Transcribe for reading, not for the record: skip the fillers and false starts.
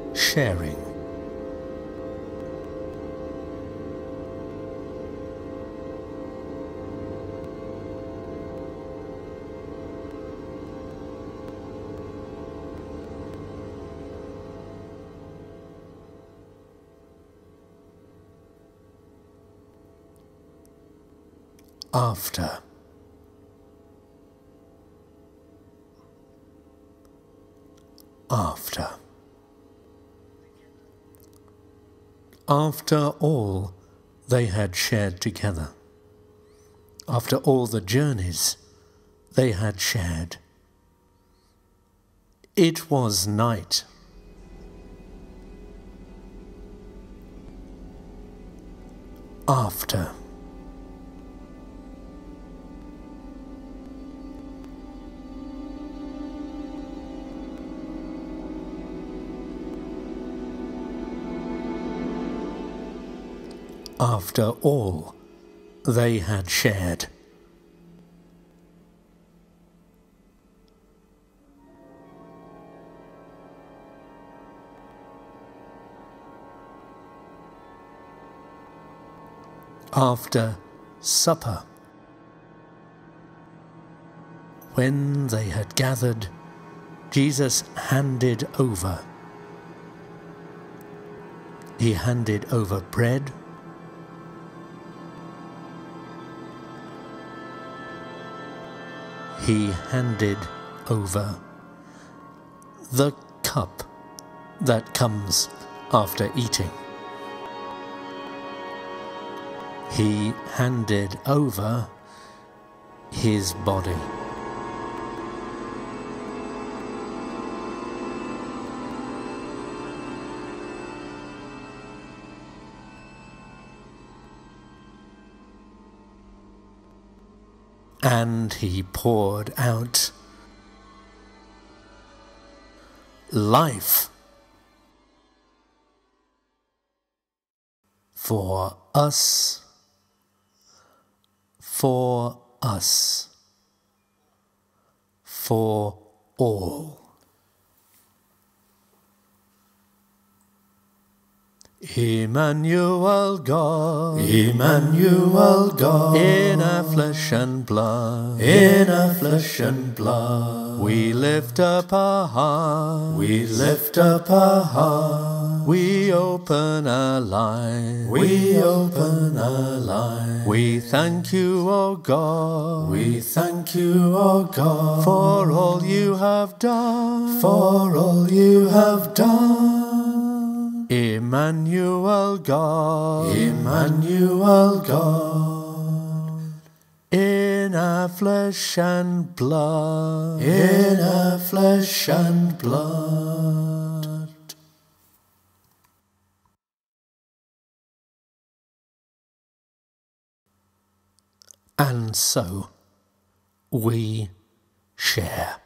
sharing. After. After. After all they had shared together, after all the journeys they had shared, it was night. After. After all they had shared. After supper, when they had gathered, Jesus handed over. He handed over bread, he handed over the cup that comes after eating. He handed over his body. And he poured out life for us, for us, for all. Emmanuel God, Emmanuel God, in our flesh and blood, in our flesh and blood, we lift up our hearts, we lift up our hearts, we open our lives, we open our lives. We thank you, O God, We thank you, O God, for all you have done, for all you have done. Emmanuel God, Emmanuel God, in our flesh and blood, in our flesh and blood. And so we share.